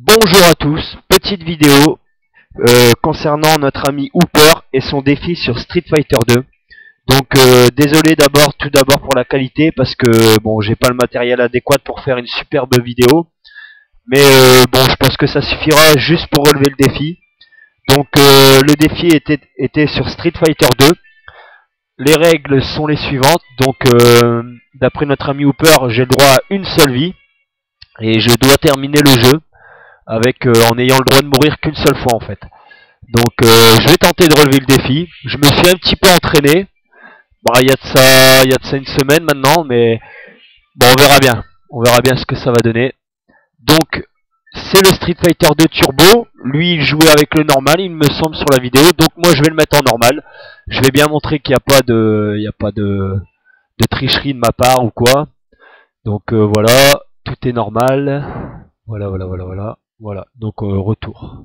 Bonjour à tous, petite vidéo concernant notre ami Hooper et son défi sur Street Fighter 2. Donc désolé tout d'abord pour la qualité parce que bon j'ai pas le matériel adéquat pour faire une superbe vidéo. Mais bon je pense que ça suffira juste pour relever le défi. Donc le défi était sur Street Fighter 2. Les règles sont les suivantes. Donc d'après notre ami Hooper, j'ai le droit à une seule vie. Et je dois terminer le jeu avec en ayant le droit de mourir qu'une seule fois en fait. Donc je vais tenter de relever le défi. Je me suis un petit peu entraîné. Bon, il y a de ça une semaine maintenant, mais bon, on verra bien. On verra bien ce que ça va donner. Donc c'est le Street Fighter 2 Turbo. Lui, il jouait avec le normal, il me semble sur la vidéo. Donc moi, je vais le mettre en normal. Je vais bien montrer qu'il n'y a pas de tricherie de ma part ou quoi. Donc voilà, tout est normal. Voilà. Donc retour.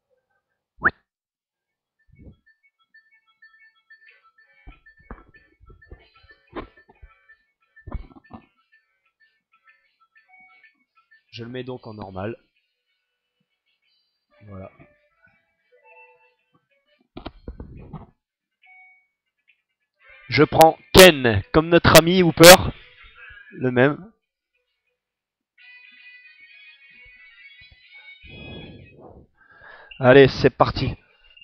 Je le mets donc en normal. Voilà. Je prends Ken, comme notre ami Hooper. Le même. Allez, c'est parti.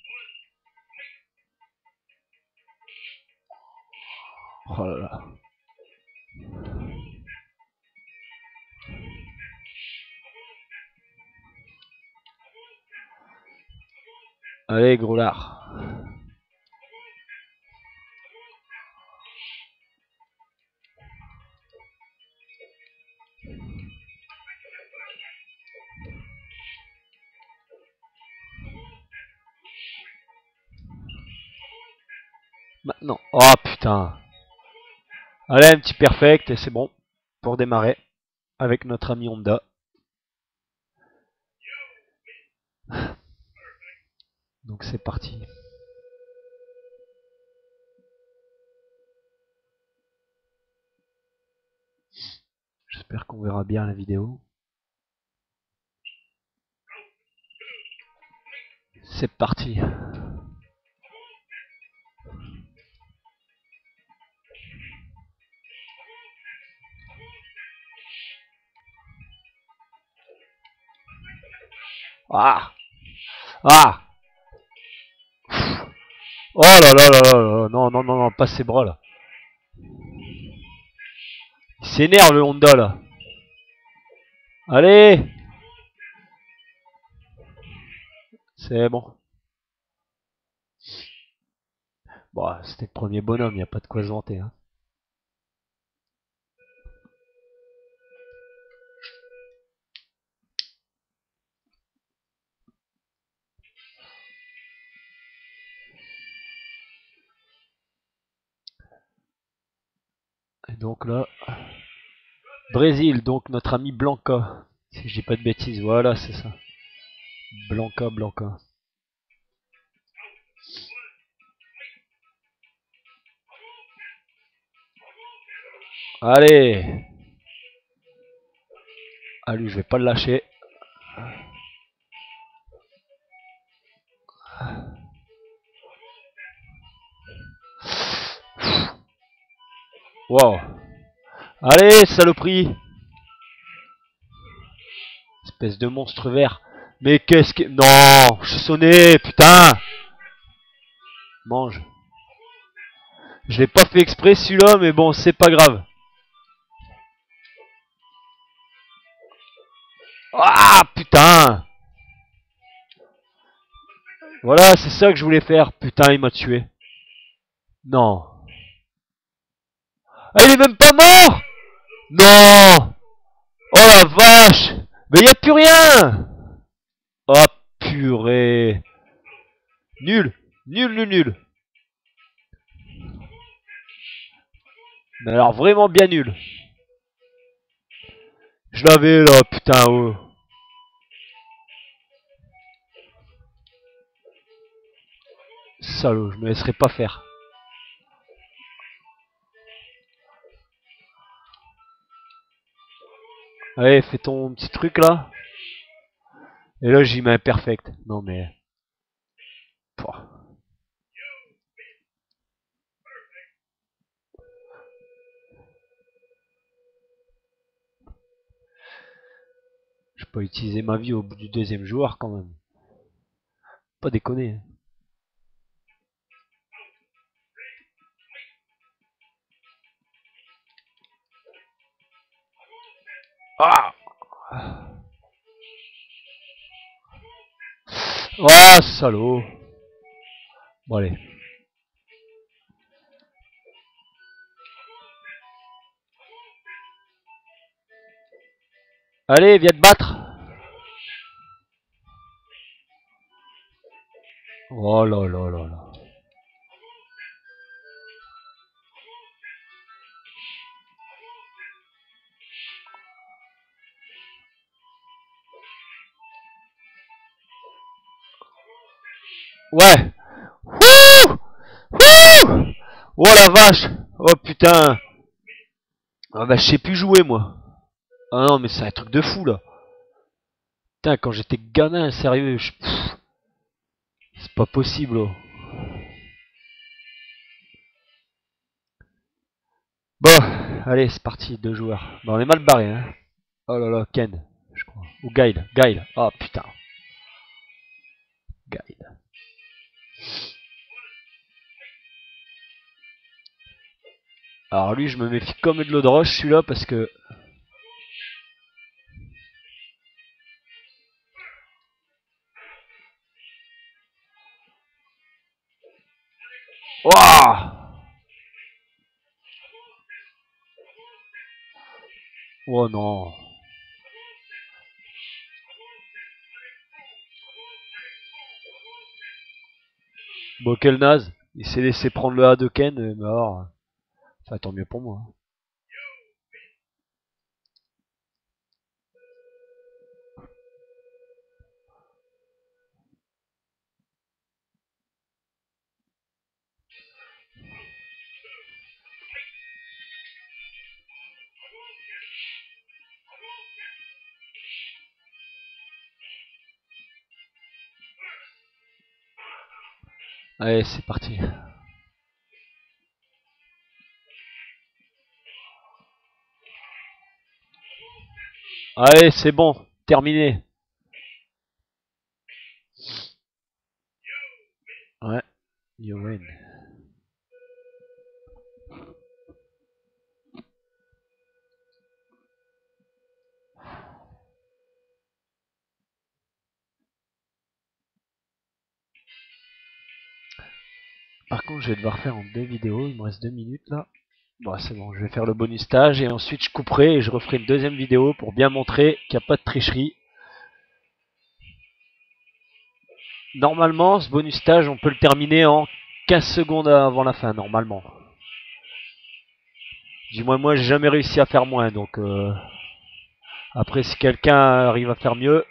Oh là là. Allez, gros lard. Maintenant. Oh putain. Allez, un petit perfect et c'est bon. Pour démarrer. Avec notre ami Honda. Donc c'est parti. J'espère qu'on verra bien la vidéo. C'est parti. Ah. Ah. Oh là là là là. Non, pas ces bras là. Il s'énerve le Honda là. Allez. C'est bon. Bon, c'était le premier bonhomme, y a pas de quoi se vanter. Hein. Et donc là, Brésil, donc notre ami Blanca. Si je dis pas de bêtises, voilà, c'est ça. Blanca. Allez. Ah lui, je vais pas le lâcher. Wow. Allez, saloperie. Espèce de monstre vert. Mais qu'est-ce que... Non, je suis sonné, putain. Mange. Je l'ai pas fait exprès celui-là, mais bon, c'est pas grave. Ah, putain. Voilà, c'est ça que je voulais faire. Putain, il m'a tué. Non. Ah, il est même pas mort. Non. Oh la vache. Mais y a plus rien. Oh purée. Nul. Mais alors vraiment bien nul. Je l'avais là, putain. Oh. Salaud, je me laisserai pas faire. Allez, fais ton petit truc là. Et là, j'y mets un perfect. Non, mais... Pouah. Je peux utiliser ma vie au bout du deuxième joueur, quand même. Pas déconner. Ah! Ah, salaud! Bon, allez. Allez, viens te battre! Oh là là là là. Ouais! Wouh! Wouh! Oh la vache! Oh putain! Ah bah je sais plus jouer moi. Ah non mais c'est un truc de fou là. Putain quand j'étais gamin, sérieux, c'est pas possible. Oh. Bon, allez c'est parti, deux joueurs. Bah on est mal barré hein. Oh là là, Ken, je crois. Ou Guile, Guile. Oh putain. Guile. Alors lui je me méfie comme de l'eau de roche celui-là parce que... Wouah! Oh non. Bon quel naze. Il s'est laissé prendre le A de Ken, mais alors... Enfin tant mieux pour moi. Allez c'est parti. Allez c'est bon, terminé. Ouais, you win. Par contre, je vais devoir faire en deux vidéos. Il me reste 2 minutes là. Bon, c'est bon. Je vais faire le bonus stage et ensuite je couperai et je referai une deuxième vidéo pour bien montrer qu'il n'y a pas de tricherie. Normalement, ce bonus stage, on peut le terminer en 15 secondes avant la fin, normalement. Du moins, moi, j'ai jamais réussi à faire moins. Donc, après, si quelqu'un arrive à faire mieux.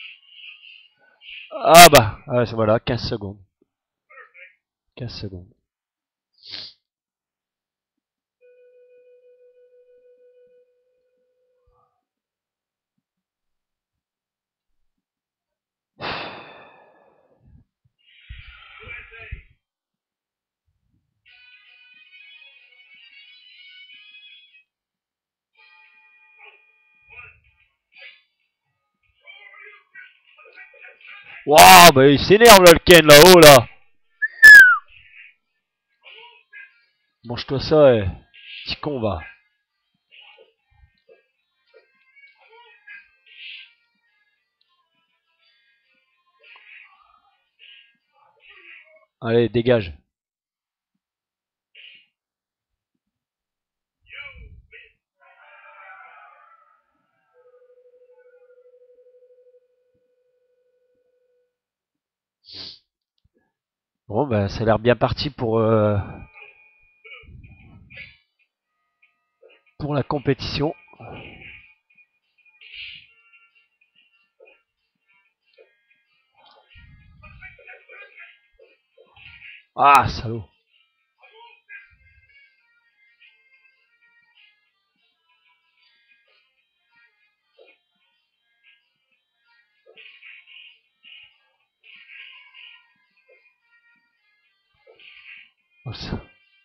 Ah bah, voilà, 15 secondes. 15 secondes. Waouh, bah il s'énerve là, le Ken là-haut là. Mange-toi ça, petit con va. Allez, dégage. Bon, bah ça a l'air bien parti pour la compétition. Ah, salaud. Oh, ça.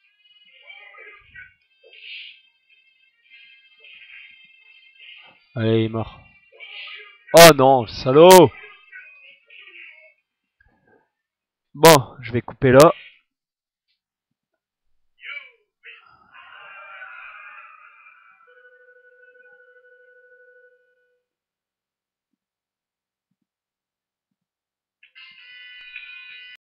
Allez, il est mort. Oh non, salaud! Bon, je vais couper là.